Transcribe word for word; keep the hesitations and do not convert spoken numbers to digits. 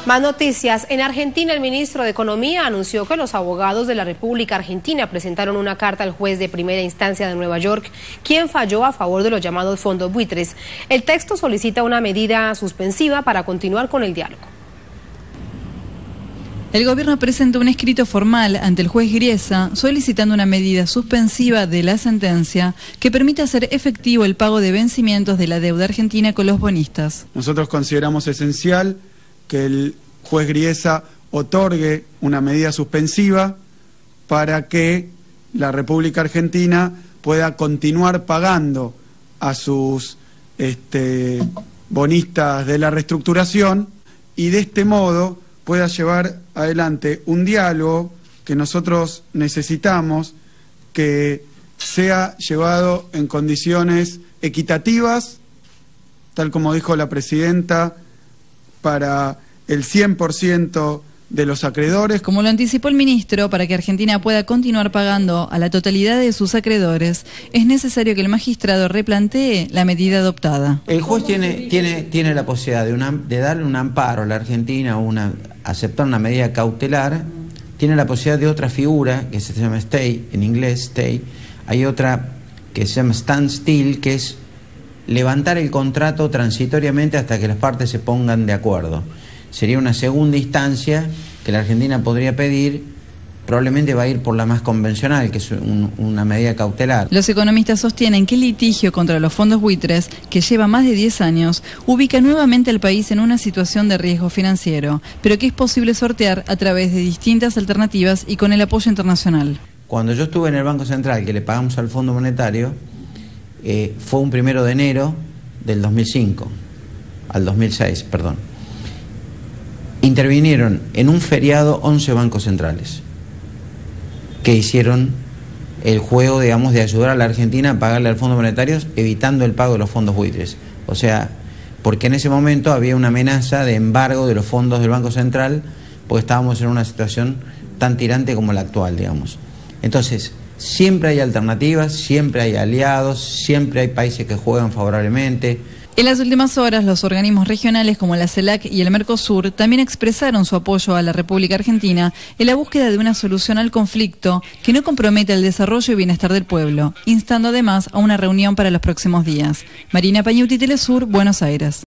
Más noticias. En Argentina, el ministro de Economía anunció que los abogados de la República Argentina presentaron una carta al juez de primera instancia de Nueva York, quien falló a favor de los llamados fondos buitres. El texto solicita una medida suspensiva para continuar con el diálogo. El gobierno presentó un escrito formal ante el juez Griesa solicitando una medida suspensiva de la sentencia que permita hacer efectivo el pago de vencimientos de la deuda argentina con los bonistas. Nosotros consideramos esencial que el juez Griesa otorgue una medida suspensiva para que la República Argentina pueda continuar pagando a sus este, bonistas de la reestructuración y de este modo pueda llevar adelante un diálogo que nosotros necesitamos que sea llevado en condiciones equitativas, tal como dijo la presidenta, para el cien por ciento de los acreedores. Como lo anticipó el ministro, para que Argentina pueda continuar pagando a la totalidad de sus acreedores, es necesario que el magistrado replantee la medida adoptada. El juez tiene, tiene, tiene la posibilidad de, una, de darle un amparo a la Argentina, una, aceptar una medida cautelar, tiene la posibilidad de otra figura, que se llama stay, en inglés stay, hay otra que se llama stand still, que es levantar el contrato transitoriamente hasta que las partes se pongan de acuerdo. Sería una segunda instancia que la Argentina podría pedir, probablemente va a ir por la más convencional, que es un, una medida cautelar. Los economistas sostienen que el litigio contra los fondos buitres, que lleva más de diez años, ubica nuevamente al país en una situación de riesgo financiero, pero que es posible sortear a través de distintas alternativas y con el apoyo internacional. Cuando yo estuve en el Banco Central, que le pagamos al Fondo Monetario, eh, fue un primero de enero del dos mil cinco, al dos mil seis, perdón. Intervinieron en un feriado once bancos centrales que hicieron el juego, digamos, de ayudar a la Argentina a pagarle al Fondo Monetario evitando el pago de los fondos buitres. O sea, porque en ese momento había una amenaza de embargo de los fondos del Banco Central porque estábamos en una situación tan tirante como la actual, digamos. Entonces, siempre hay alternativas, siempre hay aliados, siempre hay países que juegan favorablemente. En las últimas horas, los organismos regionales como la CELAC y el Mercosur también expresaron su apoyo a la República Argentina en la búsqueda de una solución al conflicto que no comprometa el desarrollo y bienestar del pueblo, instando además a una reunión para los próximos días. Marina Pañuti, Telesur, Buenos Aires.